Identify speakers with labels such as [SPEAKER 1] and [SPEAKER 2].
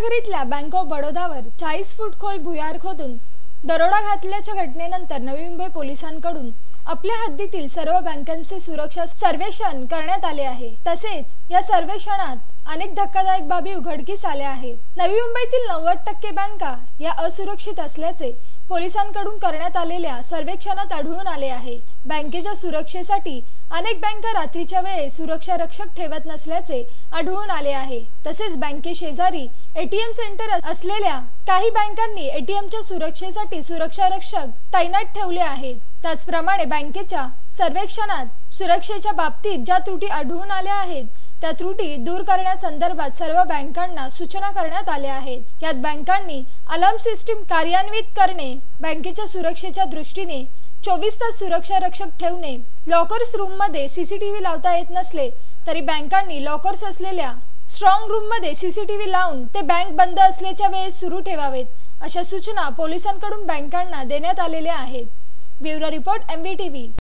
[SPEAKER 1] नगरीतल्या bank of बडोदावर 40 फूट खोल भुयार खोदून दरोडा घातल्याच्या घटनेनंतर नवी मुंबई पोलिसांकडून आपल्या हद्दीतील सर्व बँकांचे सुरक्षा सर्वेक्षण करण्यात आले आहे। तसेच या सर्वेक्षणात अनेक धक्कादायक बाबी उघडकीस आल्या आहेत। नवी मुंबईतील 90% बँका या असुरक्षित असल्याचे पोलिसांकडून करण्यात आलेल्या सर्वेक्षणात आढळून आले आहे। बँकेच्या सुरक्षेसाठी अनेक बँका रात्रीच्या वेळेस सुरक्षा रक्षक ठेवत नसल्याचे आढळून आले आहे। तसेच बँकेशेजारी एटीएम सेंटर असलेल्या काही बँकांनी एटीएमच्या सुरक्षेसाठी सुरक्षा रक्षक तैनात ठेवले आहेत। त्याचप्रमाणे बँकेच्या सर्वेक्षणात सुरक्षेच्या बाबतीत ज्या त्रुटी आढळून आल्या आहेत त्या त्रुटी दूर करण्यासंदर्भात सर्व बँकांना सूचना करण्यात आल्या आहेत। यात बँकांनी अलार्म सिस्टीम कार्यान्वित करणे, बँकेच्या सुरक्षेच्या दृष्टीने 24 तास सुरक्षा रक्षक ठेवणे, लॉकर्स रूम मध्ये सीसीटीव्ही लावता येत नसले तरी बँकांनी लॉकर्स असलेल्या स्ट्रॉंग रूम मध्ये सीसीटीव्ही लावून ते बँक बंद असल्याच्या वेळेस सुरू ठेवावेत, अशा सूचना पोलिसांकडून बँकांना देण्यात आलेल्या आहेत। Bureau report MVTV।